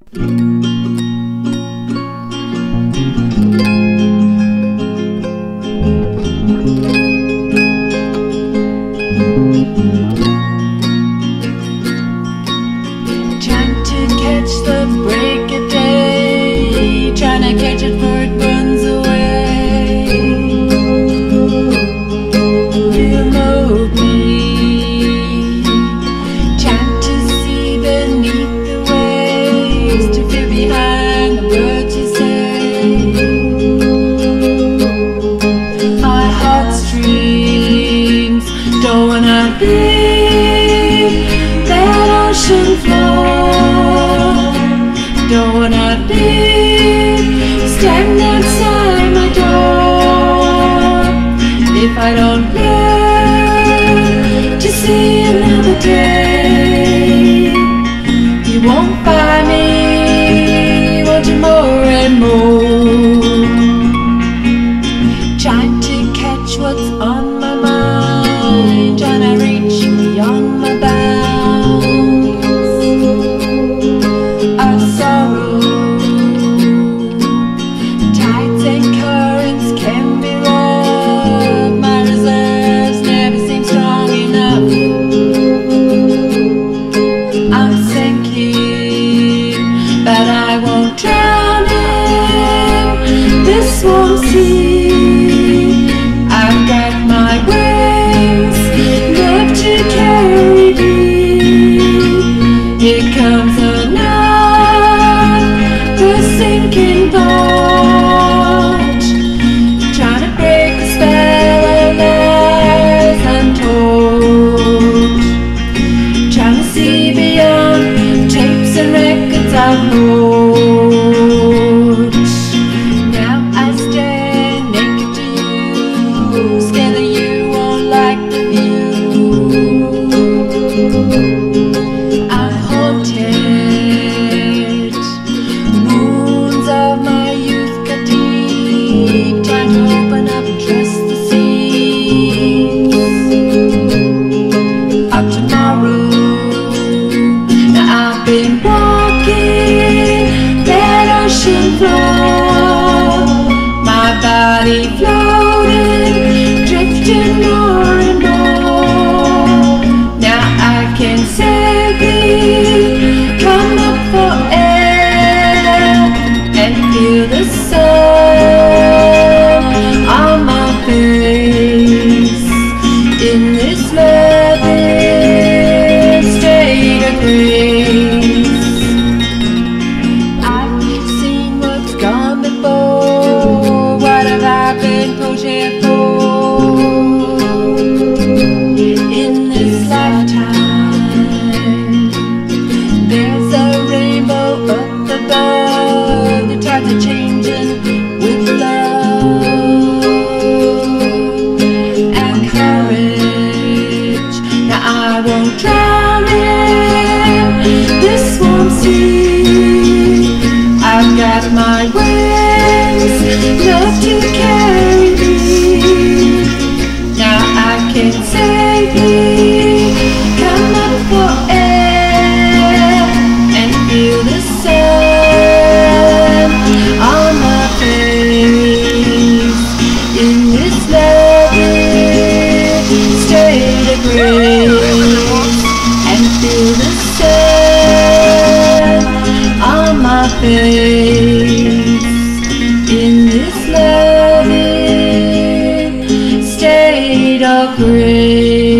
Trying to catch the break of day, trying to catch it before it runs away. You move me, trying to see beneath the waves, to feel behind the words you say. My heartstrings don't wanna be that ocean floor. Don't wanna be standing outside my door. If I don't live to see another day, you won't find me wanting more and more. Trying to catch what's on my mind, trying to reach beyond my bounds of sorrow. Tides and currents can be rough, my reserves never seem strong enough. I'm sinking, but I won't drown in this warm sea. I've got my wings, love to carry me. Here comes another sinking thought, trying to break the spell of lies untold, trying to see beyond tapes and records I've hold. Now I stand naked to you, scared that you won't like the view. I'm haunted, moons of my youth cut deep, time to open up and trust the seams of tomorrow. Now I've been walking that ocean floor, my body floating, drifting more and more. Now I can safely come up for air and feel the sun on my face in this loving state of grace. I've seen what's gone before, what have I been pushed here for? In this lifetime, there's a rainbow up above, the tides are changing with love and courage. Now I won't drown in this warm sea. I've got my wings, love to carry me. Now I can safely come up for air and feel the sun on my face in this loving state of grace, and feel the sun on my face in this loving state of grace.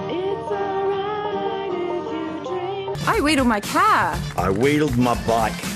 I wheeled my car. I wheeled my bike.